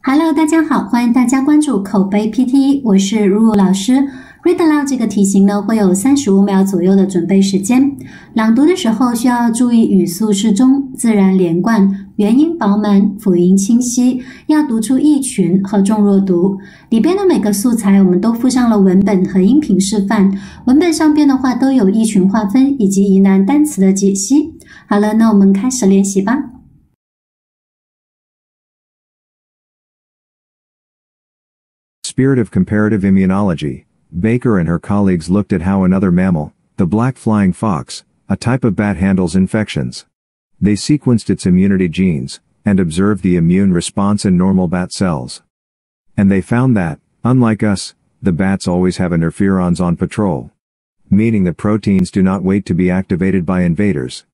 Hello，大家好，欢迎大家关注口碑 PT， 我是如如老师。Read aloud 这个题型呢，会有35秒左右的准备时间。朗读的时候需要注意语速适中、自然连贯、元音饱满、辅音清晰，要读出意群和重弱读。里边的每个素材我们都附上了文本和音频示范，文本上边的话都有意群划分以及疑难单词的解析。好了，那我们开始练习吧。 Spirit of comparative immunology, Baker and her colleagues looked at how another mammal, the black flying fox, a type of bat handles infections. They sequenced its immunity genes, and observed the immune response in normal bat cells. And they found that, unlike us, the bats always have interferons on patrol. Meaning the proteins do not wait to be activated by invaders.